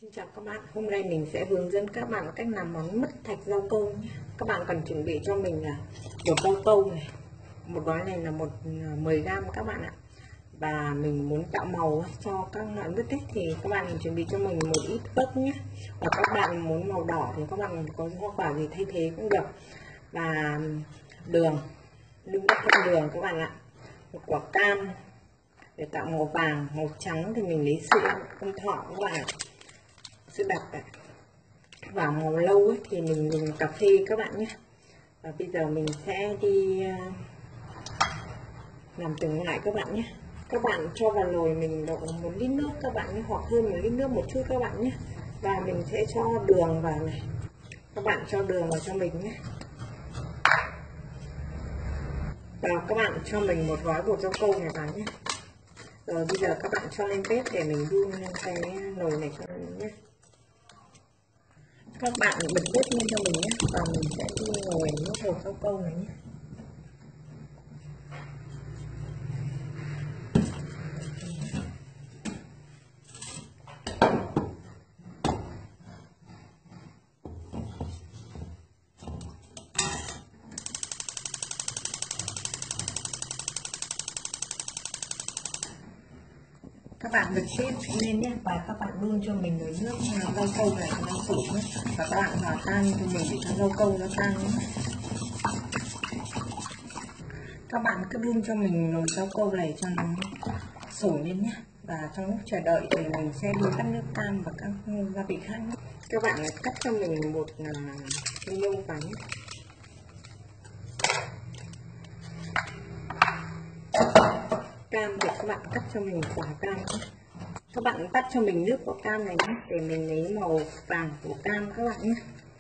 Xin chào các bạn, hôm nay mình sẽ hướng dẫn các bạn cách làm món mứt thạch rau câu nhé. Các bạn cần chuẩn bị cho mình là một rau câu này, một gói này là 10g các bạn ạ. Và mình muốn tạo màu cho các loại mứt ấy, thì các bạn chuẩn bị cho mình một ít ớt nhé. Và các bạn muốn màu đỏ thì các bạn có hoa quả gì thay thế cũng được. Và đường, đừng có thêm đường các bạn ạ. Một quả cam để tạo màu vàng, màu trắng thì mình lấy sữa Ông Thọ các bạn ạ. Sữa đặc ạ. Và màu lâu ấy, thì mình dùng cà phê các bạn nhé. Và bây giờ mình sẽ đi làm từng loại các bạn nhé. Các bạn cho vào nồi mình đổ 1 lít nước các bạn nhé, hoặc hơn 1 lít nước một chút các bạn nhé. Và mình sẽ cho đường vào này, các bạn cho đường vào cho mình nhé. Và các bạn cho mình một gói bột rau câu này vào nhé. Rồi bây giờ các bạn cho lên bếp để mình đun cái nồi này cho mình nhé. Các bạn bật bếp lên cho mình nhé. Và mình sẽ đi ngồi nước bột rau câu này nhé. Các bạn bật bếp lên nhé, và các bạn đun cho mình nồi nước rau câu này cho nó sủi nhé. Và các bạn hòa tan cho mình để cho rau câu nó tan nhé. Các bạn cứ đun cho mình nồi rau câu này cho nó sủi lên nhé. Và trong lúc chờ đợi thì mình sẽ đi cắt nước cam và các gia vị khác nhé. Các bạn cắt cho mình một cái nhông vào nhé. Cam thì các bạn cắt cho mình quả cam nhé. Các bạn tắt cho mình nước của cam này nhé, để mình lấy màu vàng của cam các bạn nhé.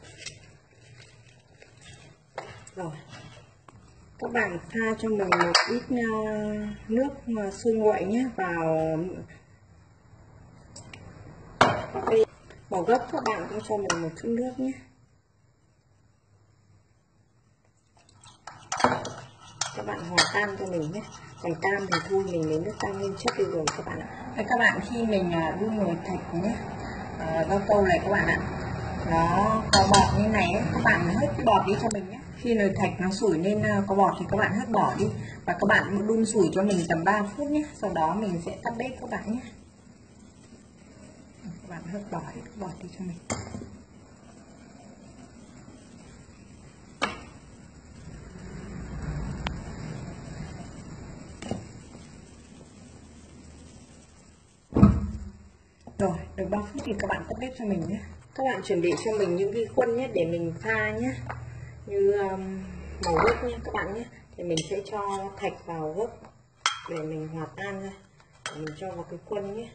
Rồi các bạn pha cho mình một ít nước sôi nguội nhé vào màu gốc. Các bạn cũng cho mình một chút nước nhé. Các bạn hòa tan cho mình nhé. Còn cam thì thôi mình lấy nước cam nguyên chất đi rồi các bạn ạ. Các bạn khi mình đun nồi thạch nhé, rau câu này các bạn ạ, nó có bọt như này ấy, các bạn hớt cái bọt đi cho mình nhé. Khi nồi thạch nó sủi lên có bọt thì các bạn hớt bỏ đi. Và các bạn đun sủi cho mình tầm 3 phút nhé. Sau đó mình sẽ tắt bếp các bạn nhé. Các bạn hớt bỏ hết bọt đi cho mình. Rồi, được 3 phút thì các bạn tắt bếp cho mình nhé. Các bạn chuẩn bị cho mình những cái khuôn nhé để mình pha nhé. Như màu gốc nhé các bạn nhé. Thì mình sẽ cho thạch vào gốc để mình hòa tan ra. Để mình cho vào cái khuôn nhé.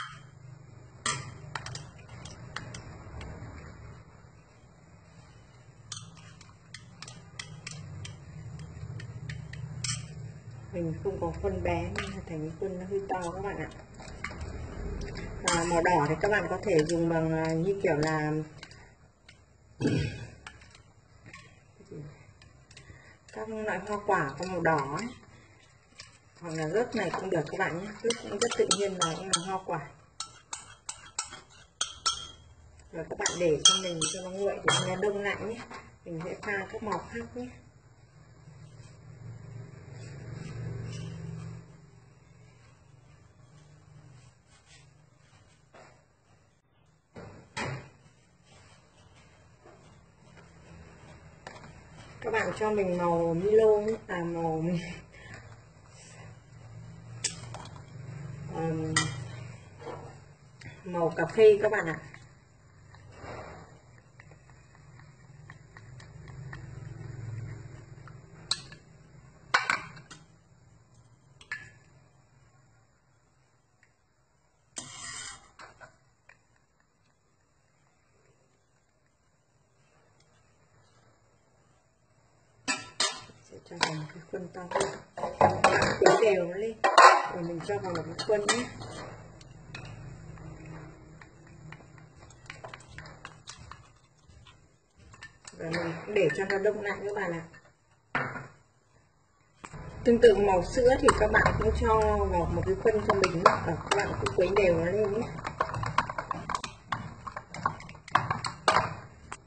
Mình không có khuôn bé nên là thành khuôn nó hơi to các bạn ạ. Màu đỏ thì các bạn có thể dùng bằng như kiểu là các loại hoa quả có màu đỏ ấy. Hoặc là ớt này cũng được các bạn nhé. Ớt cũng rất tự nhiên và cũng là hoa quả. Rồi các bạn để cho mình cho nó nguội để nó đông lại nhé. Mình sẽ pha các màu khác nhé. Các bạn cho mình màu Milo nhé, màu cà phê các bạn ạ. Sẽ cho vào một cái khuôn to hơn, quấy đều nó lên rồi mình cho vào một cái khuôn nhé. Và mình để cho nó đông lại các bạn ạ. Tương tự màu sữa thì các bạn cũng cho vào một cái khuôn cho mình và các bạn cũng quấy đều nó lên nhé.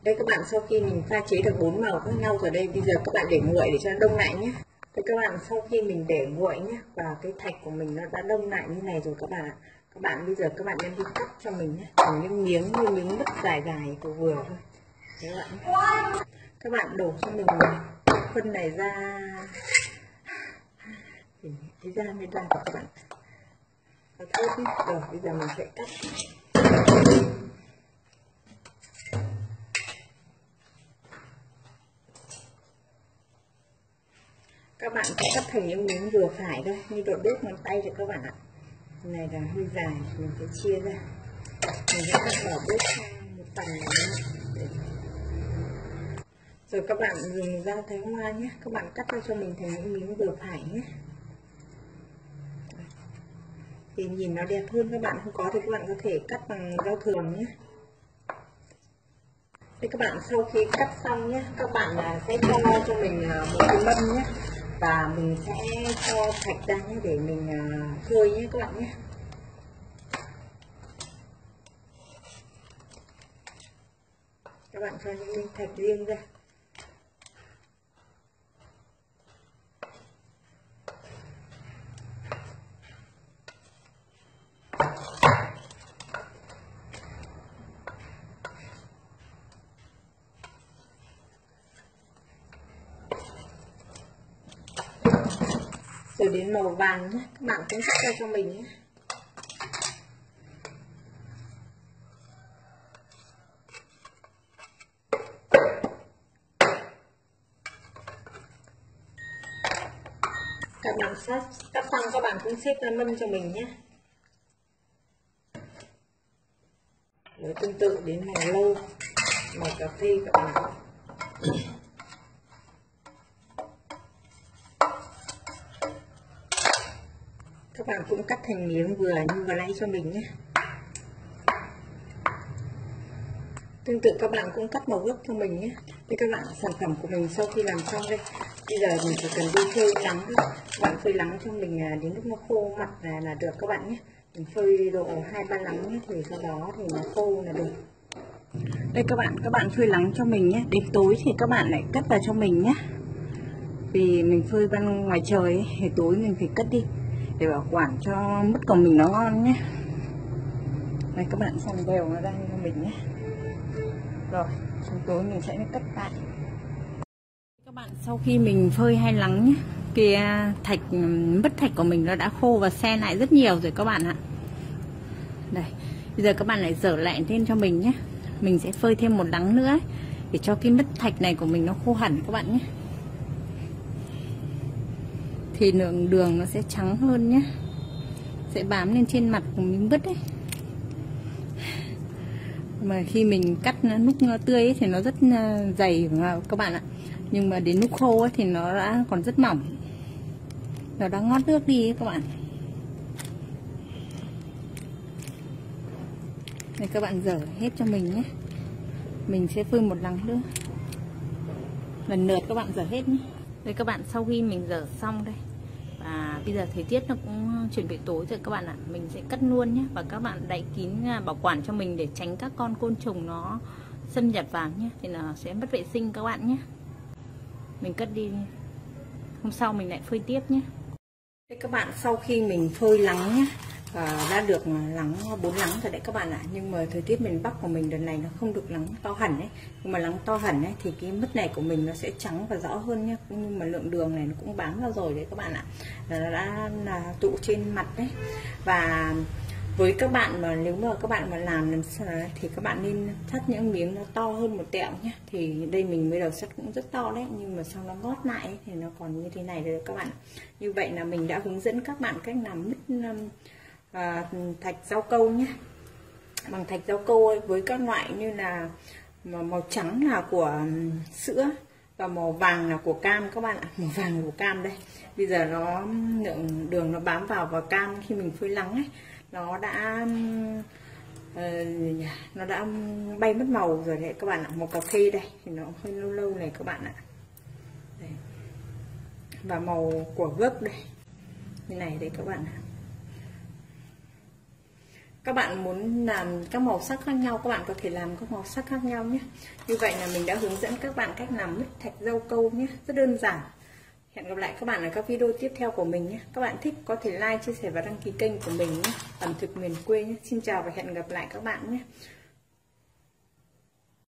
Đây các bạn, sau khi mình pha chế được 4 màu khác nhau rồi đây, bây giờ các bạn để nguội để cho nó đông lại nhé. Đây các bạn, sau khi mình để nguội nhé và cái thạch của mình nó đã đông lại như này rồi các bạn ạ. Các bạn bây giờ các bạn đem đi cắt cho mình nhé, thành những miếng như miếng mứt dài dài vừa vừa thôi. Đấy các bạn. Các bạn đổ cho mình phân này ra, cái ra mới ra các bạn. Có thốt nhé. Rồi bây giờ mình sẽ cắt. Các bạn sẽ cắt thành những miếng vừa phải thôi, như độ đốt ngón tay cho các bạn ạ. Này là hơi dài, mình sẽ chia ra. Mình sẽ cắt bỏ bớt một phần này. Rồi các bạn dùng dao thái hoa nhé, các bạn cắt ra cho mình thành những miếng vừa phải nhé. Thì nhìn nó đẹp hơn, các bạn không có thì các bạn có thể cắt bằng dao thường nhé. Đây các bạn, sau khi cắt xong nhé, các bạn sẽ cho mình một cái mâm nhé. Và mình sẽ cho thạch ra nhé để mình phơi nhé các bạn nhé. Các bạn cho những miếng thạch riêng ra. Rồi đến màu vàng nhé, các bạn cũng cắt ra cho mình nhé. Các bạn cắt xong các bạn cũng xếp ra mâm cho mình nhé. Rồi tương tự đến màu lâu, màu cà phê các bạn. Các bạn cũng cắt thành miếng vừa như vừa nãy cho mình nhé. Tương tự các bạn cũng cắt màu gốc cho mình nhé. Đây các bạn, sản phẩm của mình sau khi làm xong đây. Bây giờ mình chỉ cần đi phơi nắng thôi. Các bạn phơi nắng cho mình đến lúc nó khô mặt là được các bạn nhé. Mình phơi độ 2-3 nắng nhé, thì sau đó thì nó khô là được. Đây các bạn phơi nắng cho mình nhé. Đến tối thì các bạn lại cất vào cho mình nhé. Vì mình phơi ban ngoài trời ấy, thì tối mình phải cất đi để bảo quản cho mứt của mình nó ngon nhé. Đây các bạn, xong đều nó ra cho mình nhé. Rồi, xong tối mình sẽ cất lại. Các bạn, sau khi mình phơi hay nắng nhé, cái mứt thạch của mình nó đã khô và se lại rất nhiều rồi các bạn ạ. Đây, bây giờ các bạn lại dở lại lên cho mình nhé. Mình sẽ phơi thêm một nắng nữa ấy, để cho cái mứt thạch này của mình nó khô hẳn các bạn nhé. Thì lượng đường nó sẽ trắng hơn nhé, sẽ bám lên trên mặt của miếng mứt ấy. Mà khi mình cắt lúc tươi ấy, thì nó rất dày các bạn ạ. Nhưng mà đến lúc khô ấy, thì nó đã còn rất mỏng, nó đã ngót nước đi ấy, các bạn. Đây các bạn dở hết cho mình nhé. Mình sẽ phơi một lần nữa, lần lượt các bạn dở hết nhé. Đây các bạn, sau khi mình dở xong đây, và bây giờ thời tiết nó cũng chuẩn bị tối rồi các bạn ạ. Mình sẽ cất luôn nhé. Và các bạn đậy kín bảo quản cho mình để tránh các con côn trùng nó xâm nhập vào nhé. Thì nó sẽ mất vệ sinh các bạn nhé. Mình cất đi, hôm sau mình lại phơi tiếp nhé. Đây các bạn, sau khi mình phơi nắng nhé, đã được nắng 4 nắng rồi đấy các bạn ạ. Nhưng mà thời tiết miền Bắc của mình đợt này nó không được nắng to hẳn ấy. Nhưng mà nắng to hẳn ấy thì cái mứt này của mình nó sẽ trắng và rõ hơn nhé. Nhưng mà lượng đường này nó cũng bám vào rồi đấy các bạn ạ. Nó đã tụ trên mặt đấy. Và với các bạn mà nếu mà các bạn mà làm thì các bạn nên cắt những miếng nó to hơn một tẹo nhé. Thì đây mình mới đầu cắt cũng rất to đấy, nhưng mà sau nó ngót lại ấy, thì nó còn như thế này rồi các bạn. Như vậy là mình đã hướng dẫn các bạn cách làm mứt thạch rau câu nhé, bằng thạch rau câu ấy, với các loại như là màu trắng là của sữa và màu vàng là của cam các bạn ạ. Màu vàng của cam đây, bây giờ nó lượng đường nó bám vào cam khi mình phơi nắng ấy, nó đã bay mất màu rồi đấy các bạn ạ. Màu cà phê đây thì nó hơi lâu lâu này các bạn ạ. Đây. Và màu của gốc đây như này đấy các bạn ạ. Các bạn muốn làm các màu sắc khác nhau, các bạn có thể làm các màu sắc khác nhau nhé. Như vậy là mình đã hướng dẫn các bạn cách làm mứt thạch rau câu nhé, rất đơn giản. Hẹn gặp lại các bạn ở các video tiếp theo của mình nhé. Các bạn thích có thể like, chia sẻ và đăng ký kênh của mình nhé. Ẩm thực miền quê nhé. Xin chào và hẹn gặp lại các bạn nhé.